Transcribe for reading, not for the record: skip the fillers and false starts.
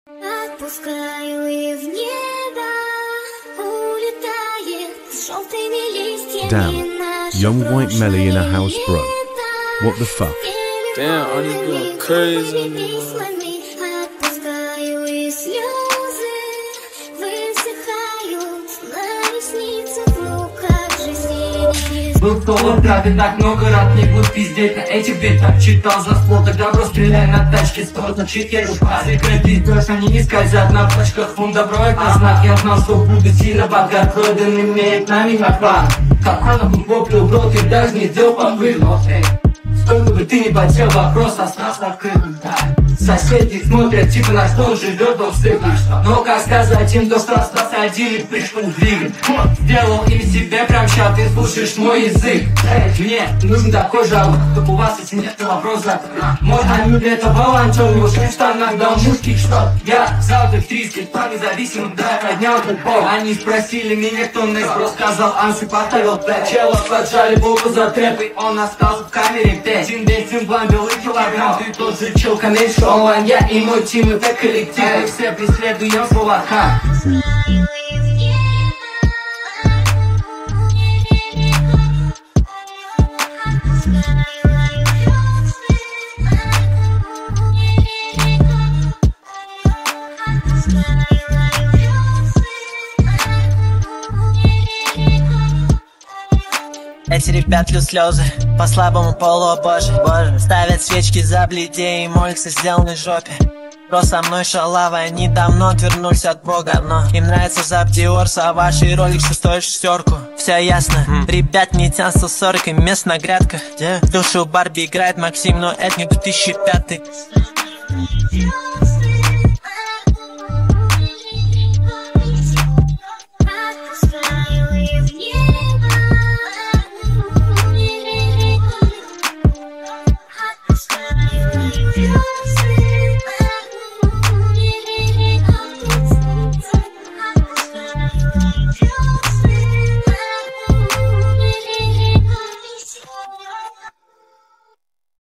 Отпускаю и в небо улетает желтыми листьями. Damn, young white Melly in a house bro. What the fuck? Damn, I'm just going crazy on you. Отпускаю и слезы высыхают на ресницах в луках жизни. Был в то утро, ты так много раз не буду пиздеть на этих битах. Читал за ствол, тогда просто стреляй на тачке. Спорт чит, я секрет пиздешь, они не скользят на пачках. Фунт добро это знак, я знал, что буду сильно богат. Продан имеет нами на план. Как она бы попил в рот и даже не сделал попытку. Сколько бы ты не потел, вопрос остался открытым. Соседи смотрят, типа на что он живет, он стыдно. Но как сказать им, то что остался один и пришлось двигать. Сделал из себя прям ща, ты слушаешь мой язык. Мне нужен такой жалоб, чтобы у вас если нет, то вопрос закрыт. Мой амюр это волонтер, неужели в штанах дал мужских что? Я взял их 30 по независимым, да, поднял этот пол. Они спросили меня, кто next, бро сказал Анси, поставил 5. Чела поджали богу за трэп, и он остался в камере 5. Один день план белый килограмм, ты тот же чел, конечно. Онлайн я и мой тим, это коллектив, и все преследуем словака. Эти ребят льют слезы по слабому полу, боже, боже. Ставят свечки за бледей и молятся сделанной жопе. Про со мной шалава, они давно отвернулись от Бога, но им нравится Зап Диорс, а ваши роликсы стоят шестерку. Все ясно, ребят не тянут 140 и мест на грядках. В душу Барби играет Максим, но это не 2005. Yeah.